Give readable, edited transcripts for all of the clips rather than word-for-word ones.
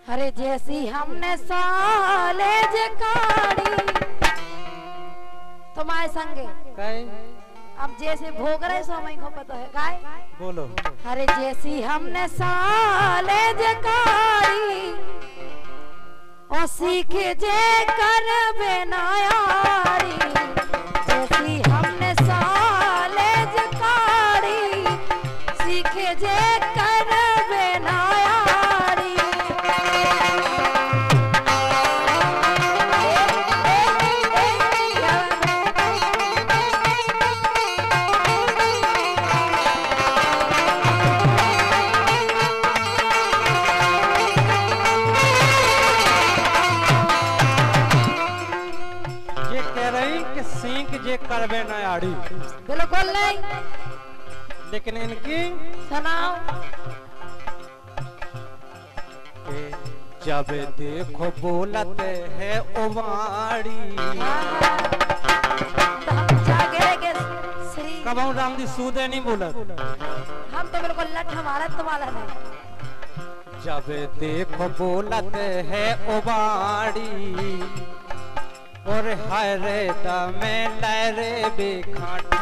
अरे जैसी हमने सालेज काढ़ी तुम्हारे संगे काय अब जैसे भोग रहे सो मैं को पता है काय बोलो। अरे जैसी हमने सालेज काढ़ी और सीखे जे कर बेनायारी जैसी हमने सालेज काढ़ी सीखे जे कर बेनायारी जे करबे न आड़ी बिल्कुल नहीं, लेकिन इनकी सुनाओ। जब देखो बोलते है उवाड़ी तो हम जागे के श्री कब राम जी सूदे नहीं बोलत हम तो बिल्कुल लठ हमारा तुम्हारा नहीं। जब देखो बोलते है उवाड़ी और हरे दमे लहरे बेखाटा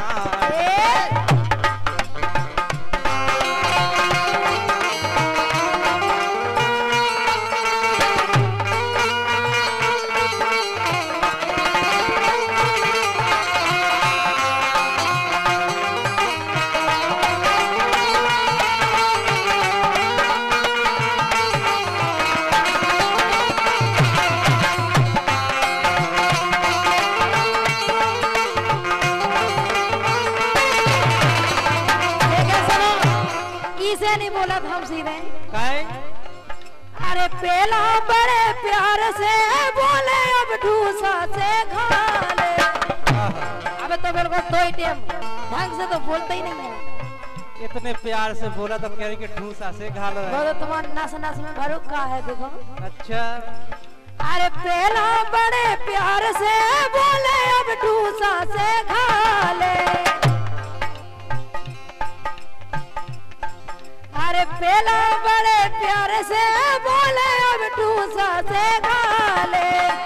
नहीं बोला था हम सीधे काय अरे पहला बड़े प्यार से बोले अब ढूसा से खा ले। अबे तो बिल्कुल दो ही टेम ढंग से तो बोलते ही नहीं है। इतने प्यार से बोला तो कह रही कि ढूसा से खा लो। वो तो तुम्हारे नस नस में भरुक का है देखो। अच्छा अरे पहला बड़े प्यार से बोले अब ढूसा से खा ले। अरे पहला बड़े प्यार से बोले अब ढूसा से खा ले।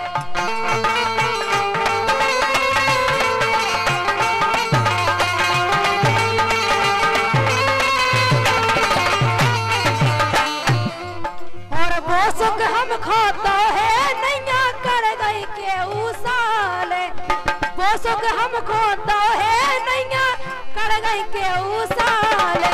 और वो सुख हम खाता है नैया कर गई के उसाले। वो सुख हम खाता है नैया कर गई के उसाले।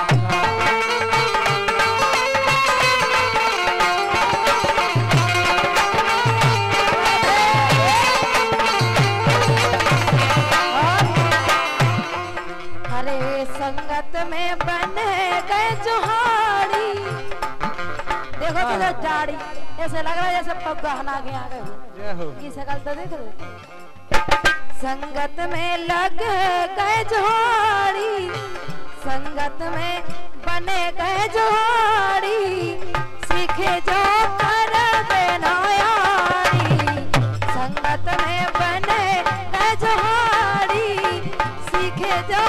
संगत में बने गए जोहारी देखो तो जाड़ी ऐसे लग रहा है जैसे पग गहना के आ गए की शकल तो देख रहे। संगत में लग गए जोहारी संगत में बने गए जोहारी सीखे जो कर बेनायारी संगत में बने गए जोहारी सीखे जो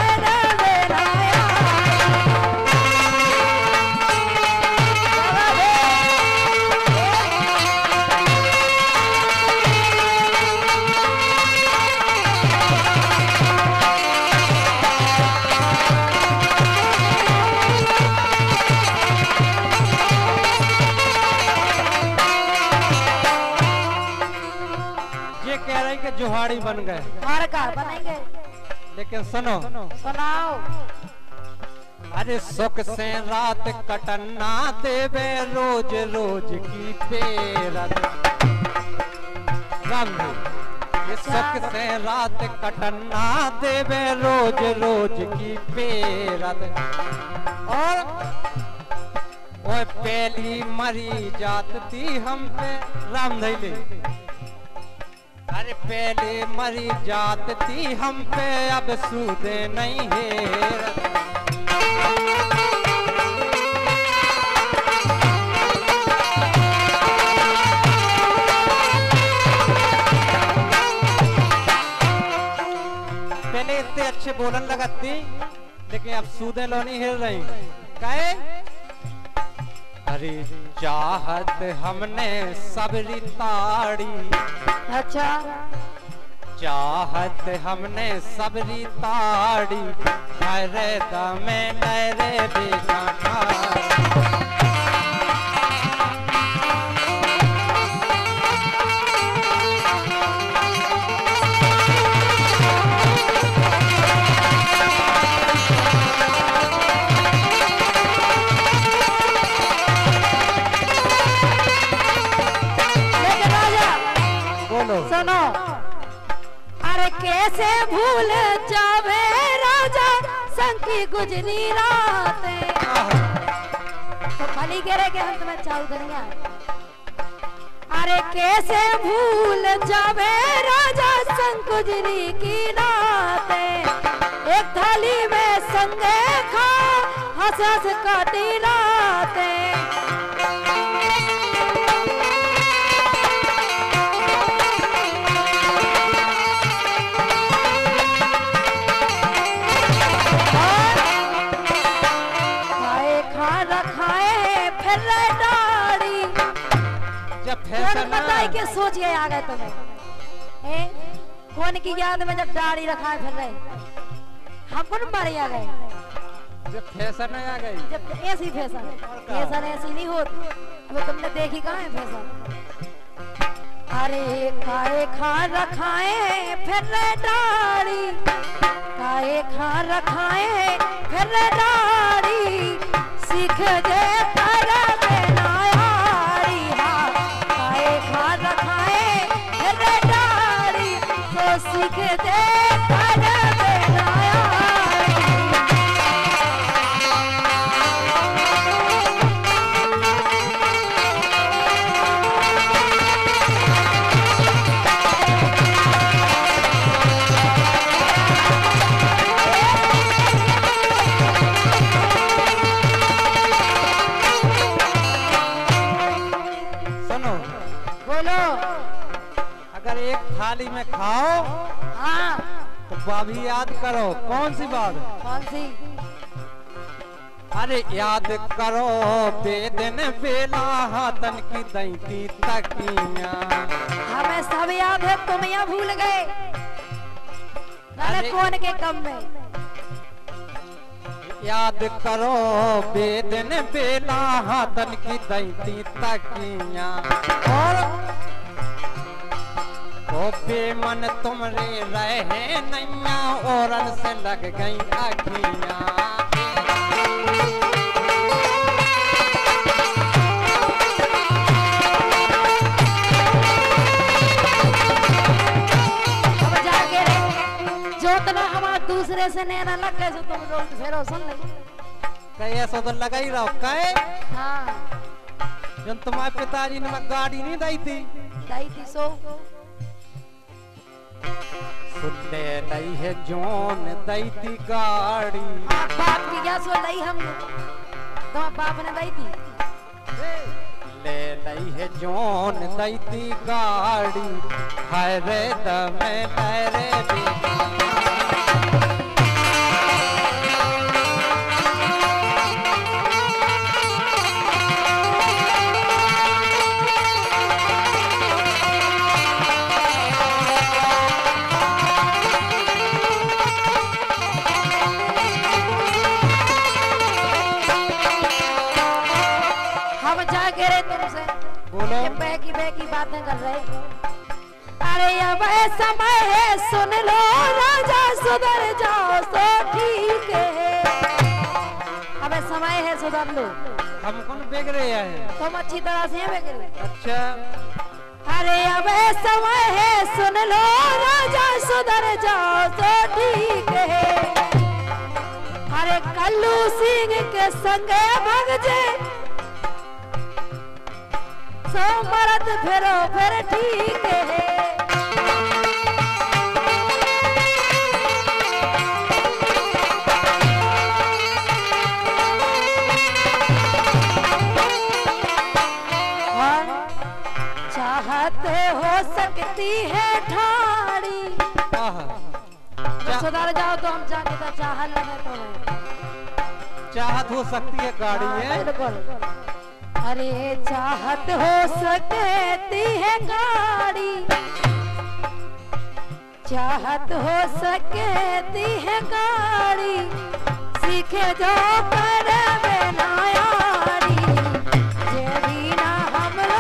जोहाड़ी बन गए और का बनेंगे। लेकिन सुनो सुनाओ। अरे सुख से रात कटना देवे रोज रोज की पेरत ये सुख से रात कटना देवे रोज रोज की पेरत और वो पहली मरी जात थी हम पे राम धैले। अरे पहले मरी जात थी हम पे अब सूदे नहीं है। पहले इतने अच्छे बोलन लगती लेकिन अब सूदे लो नहीं हिल रही काहे। अरे चाहत हमने सबरी ताड़ी, अच्छा चाहत हमने सबरी ताड़ी, अरे दमे नरे बेगाना। सुनो, अरे कैसे भूल जावे राजा संग की गुजरी रातें। तो भली गिरे के हम तुम्हें चाऊ दुनिया। अरे कैसे भूल जावे राजा संग गुजरी की रातें। एक थाली में संगे खा हंस हंस काटी रातें। के सोच के आ गए तुम्हें कौन की याद में जब दाढ़ी रखा फिर रहे हम कौन मारे आ गए जब फैशन आ गई, जब ऐसी फैशन ऐसी नहीं होती वो तुमने देखी कहाँ है फैशन। अरे खाए खा रखाए फिर दाढ़ी, खाए खा रखाए फिर दाढ़ी, सीख जे तारा सीख दे सुनो, बोलो। अगर एक थाली में खाओ हाँ तो भाभी याद करो। कौन सी बात? कौन सी? अरे याद करो बेदन बेला हाथन की दैती तकिया। हमें सब याद है, तुम यहाँ भूल गए। अरे कौन के कम में? याद करो बेदन बेला हाथन की दैती तकिया। और बेमन तुमरे रहे नैया औरन से लग गई अखियां। अब जाके जो तना हमारा दूसरे से नैना लग गए जो तुम लोग फेरो सुन ले कहीं ऐसा तो लगा ही रहो कहे। हाँ जब तुम्हारे पिताजी ने गाड़ी नहीं दी थी सो सुनने नहीं है जोन दैती गाड़ी। बाप की क्या सो लाई हम तो बाप ने दी थी। ले नहीं है जोन दैती गाड़ी, हाय रे दमे नरे की बातें कर रहे। अरे अब समय है सुन लो राजा सुधर जाओ तो ठीक है। अब समय है सुधर लो। हम कौन बेग रहे हैं? तुम अच्छी तरह से बेग रहे। अच्छा अरे अब समय है सुन लो राजा सुधर जाओ तो ठीक है। अरे कल्लू सिंह के संगे भग जे सो मरद फेरो फिर ठीक है। चाहते हो सकती है ठाड़ी सुधर जाओ तो हम जाके तो चाहत लगे तो चाहत हो सकती है गाड़ी है। बिल्कुल अरे चाहत हो सकती है गाड़ी, चाहत हो सकती है गाड़ी, सीखे जो पर बेनायारी जे बिना हमरो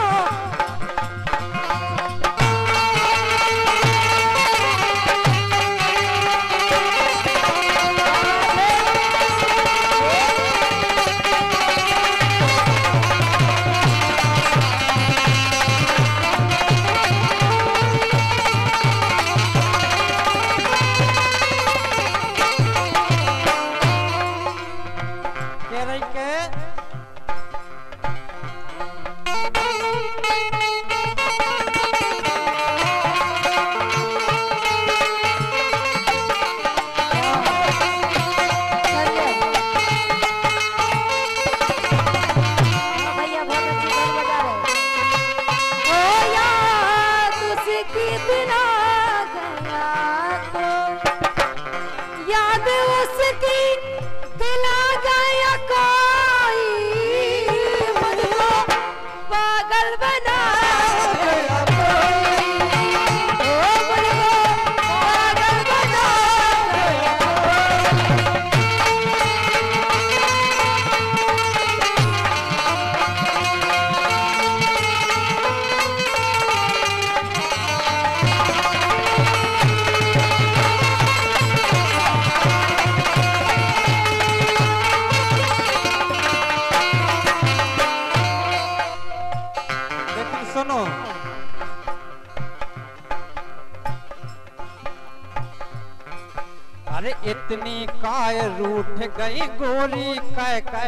अरे इतनी काय रूठ गई गोरी कै कै,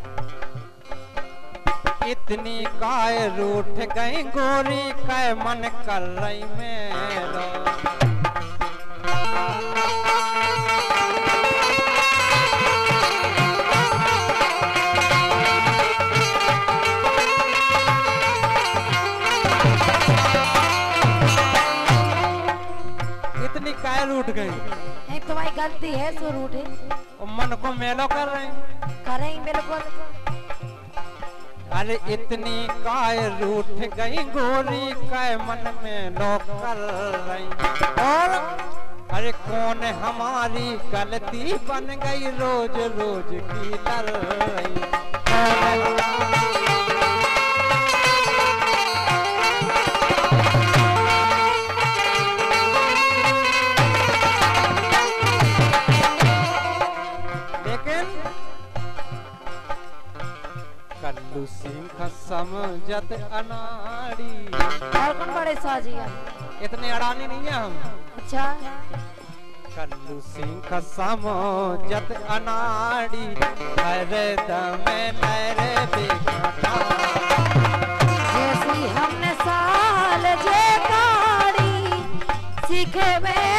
इतनी काय रूठ गई गोरी कै मन कर रही मेरा। इतनी काय रूठ गई, तुम्हारी गलती है सो रूठे, मन को मेलो कर रहे हैं, करेंगे बिल्कुल। अरे इतनी काय रूठ गई गोरी कै मन में लो कर रही, और अरे कौन हमारी गलती बन गई रोज रोज की लड़ रही। कल्लू सिंह समझत अनाड़ी, और कौन बड़े साजी है? इतने अड़ानी नहीं है हम। अच्छा कल्लू सिंह समझत अनाड़ी, अरे दमे नरे बेगाना जैसी हमने साल जे गाड़ी सीखे में